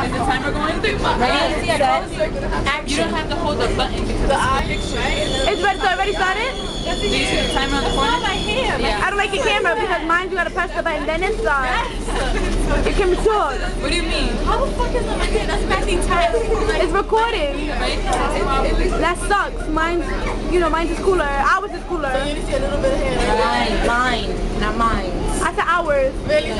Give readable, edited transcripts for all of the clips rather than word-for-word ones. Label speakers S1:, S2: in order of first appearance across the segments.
S1: Is the timer going?
S2: Ready, set, action.
S1: You don't have to hold the button because it's
S3: It's ready, so already started?
S1: Do you see the timer on the corner? Yeah.
S3: I don't like your camera because mine you gotta press the button, then it starts. Your camera's short.
S1: What do you mean?
S2: How the fuck is that my hand? That's matching time.
S3: It's recording.
S1: Right?
S3: That sucks. Mine's, you know, mine's is cooler. Ours is cooler.
S2: You need to see a little bit of hair.
S4: Mine, not mine.
S3: I said ours.
S2: Really?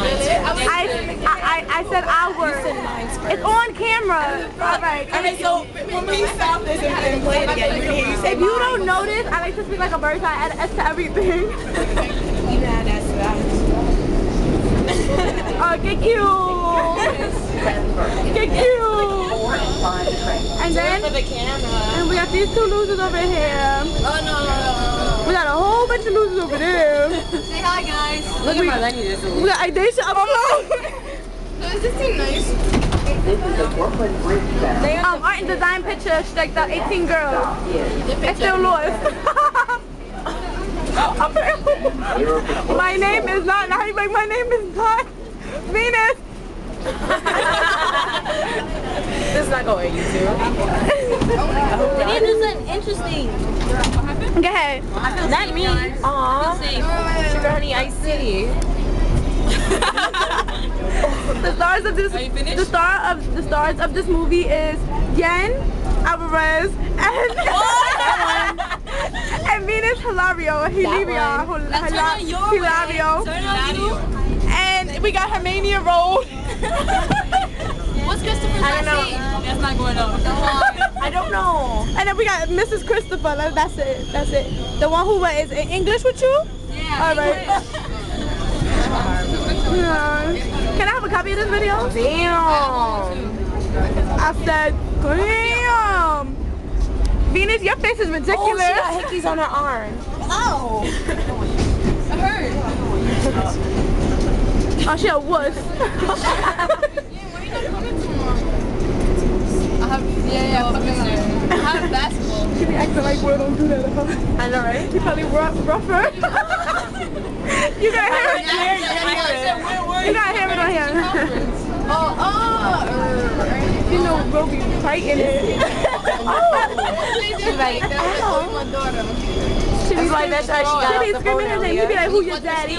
S3: I said ours. It's on camera. Alright.
S4: Okay, so when we stop this and play it again, you can hear you say
S3: If you don't notice, I like to speak like a bird, so I add S to everything.
S4: You add S to that.
S3: Oh, get cute. Get cute. And then,
S4: For the camera.
S3: and we got these two losers over here.
S2: Oh, no.
S3: We got a whole bunch of losers over there.
S2: Say hi, guys.
S4: Look at my Lenny this
S3: We got Aisha. I don't know.
S2: Does this seem nice?
S3: Art and design pictures, like the 18 girls. I still lost. My name is not, my name is not Venus.
S4: This is not going to YouTube.
S2: It isn't interesting.
S3: Go ahead.
S4: Not me. Aww. Sugar honey iced tea.
S3: The stars of this, the stars of this movie is Yen Alvarez and Venus Hilario. And we got Hermania Road.
S2: What's Christopher's
S4: I don't know.
S1: That's not going on.
S4: I don't know.
S3: And then we got Mrs. Christopher. That's it. That's it. The one who is in English with you?
S1: Yeah.
S3: All right. Yeah. Can I have a copy of this video?
S4: Damn.
S3: I said, damn. Venus, your face is ridiculous.
S4: Oh, she got hickeys on her arm.
S2: Oh. I heard.
S3: Oh, she a wuss.
S2: I have basketball.
S3: She be acting like we don't do that.
S4: I know, right?
S3: She probably rougher. You gotta hear it. You gotta hear it on here. You know we'll be fighting it.
S4: She's like,
S3: She be
S4: like, that's how she got
S3: She be
S4: off the phone
S3: screaming her name. You
S4: earlier.
S3: be like, who your daddy?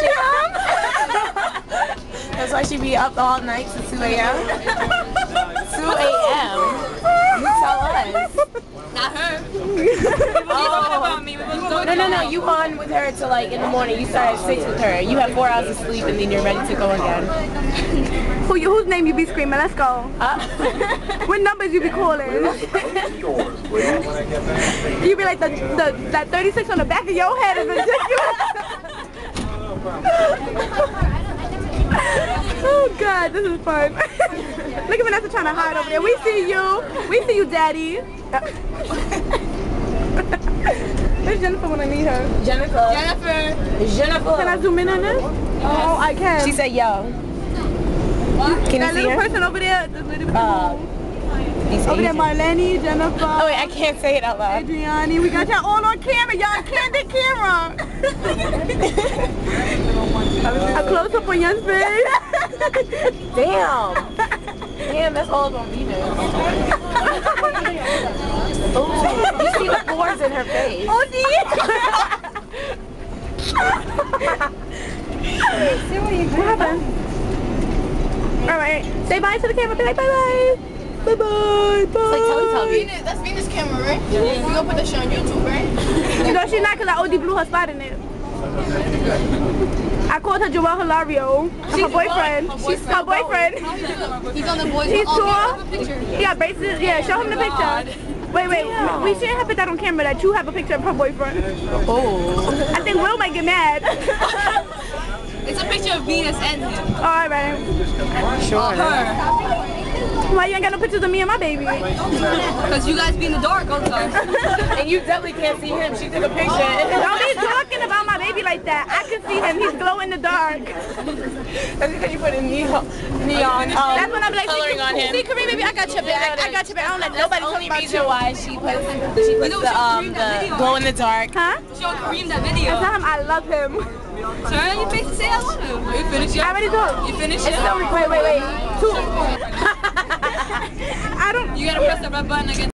S4: That's why she be up all night to 2 a.m. 2 a.m. You tell us.
S1: Not her.
S4: Oh. No. You on with her till like in the morning. You start at 6 with her. You have 4 hours of sleep and then you're ready to go again.
S3: Whose name you be screaming? Let's go. What numbers you be calling? You be like that 36 on the back of your head is ridiculous. Oh God, this is fun. Look at Vanessa trying to hide over there. We see you, Daddy. Where's Jennifer when I need her?
S4: Jennifer.
S3: Can I zoom in on this? Oh, I can.
S4: She said, yo. Can
S3: that
S4: you see
S3: little
S4: her?
S3: person over there, the little over there, Marlene, Jennifer.
S4: Oh wait, I can't say it out loud.
S3: Adriani, we got y'all all on camera. Y'all candid camera. A close up on your face.
S4: Damn, that's all on Venus. Oh, you see the pores in her face.
S3: Oh, what happened? Alright, say bye to the camera. Be like, bye-bye. Bye-bye. Bye.
S4: It's like Teletubbies.
S2: That's Venus' camera, right? Yeah. We're gonna put that shit on YouTube, right?
S3: No, she's not, because I OD blew her spot in it. I called her Joelle Hilario. Her boyfriend. Her boyfriend.
S2: He's on the boys.
S3: He's tall.
S2: Picture.
S3: He got braces. Yeah, show him the picture. Wait. We shouldn't have put that on camera that you have a picture of her boyfriend.
S4: Oh.
S3: I think Will might get mad.
S1: It's a picture of Venus and him.
S3: Alright.
S4: Sure.
S3: Why you ain't got no pictures of me and my baby?
S1: Because you guys be in the dark all the time.
S4: And you definitely can't see him. She took a picture.
S3: Don't be talking about my baby like that. I can see him. He's glow in the dark.
S4: That's because you put a neon
S3: That's when I'm like,
S4: coloring on him.
S3: see, Kareem, baby, I got your back. I got your back. I don't let nobody talk
S4: Only
S3: about
S4: reason
S3: you.
S4: why she puts the glow in the dark.
S3: Huh?
S1: Show Kareem that video.
S3: Tell him I love him.
S1: Turn your face and say I love him. You finished yet?
S3: I already told.
S1: You finished yet?
S3: Wait.
S1: You gotta press the red button again.